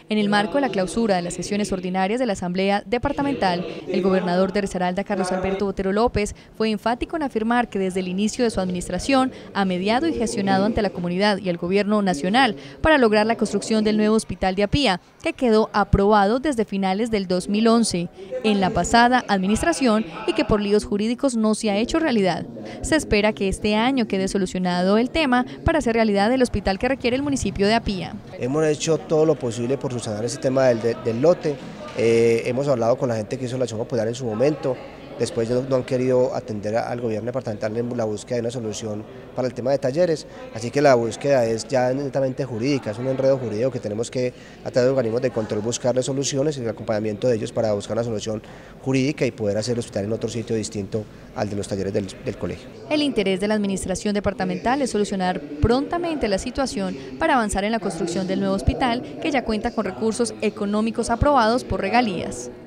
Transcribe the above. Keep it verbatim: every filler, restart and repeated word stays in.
En el marco de la clausura de las sesiones ordinarias de la Asamblea Departamental, el gobernador de Risaralda, Carlos Alberto Botero López, fue enfático en afirmar que desde el inicio de su administración ha mediado y gestionado ante la comunidad y el gobierno nacional para lograr la construcción del nuevo hospital de Apía, que quedó aprobado desde finales del dos mil once en la pasada administración y que por líos jurídicos no se ha hecho realidad. Se espera que este año quede solucionado el tema para hacer realidad el hospital que requiere el municipio de Apía. Hemos hecho todo lo posible por subsanar ese tema del, del, del lote, eh, hemos hablado con la gente que hizo la acción popular en su momento. Después no, no han querido atender al gobierno departamental en la búsqueda de una solución para el tema de talleres, así que la búsqueda es ya netamente jurídica, es un enredo jurídico que tenemos que a través de organismos de control buscarle soluciones y el acompañamiento de ellos para buscar una solución jurídica y poder hacer el hospital en otro sitio distinto al de los talleres del, del colegio. El interés de la administración departamental es solucionar prontamente la situación para avanzar en la construcción del nuevo hospital que ya cuenta con recursos económicos aprobados por regalías.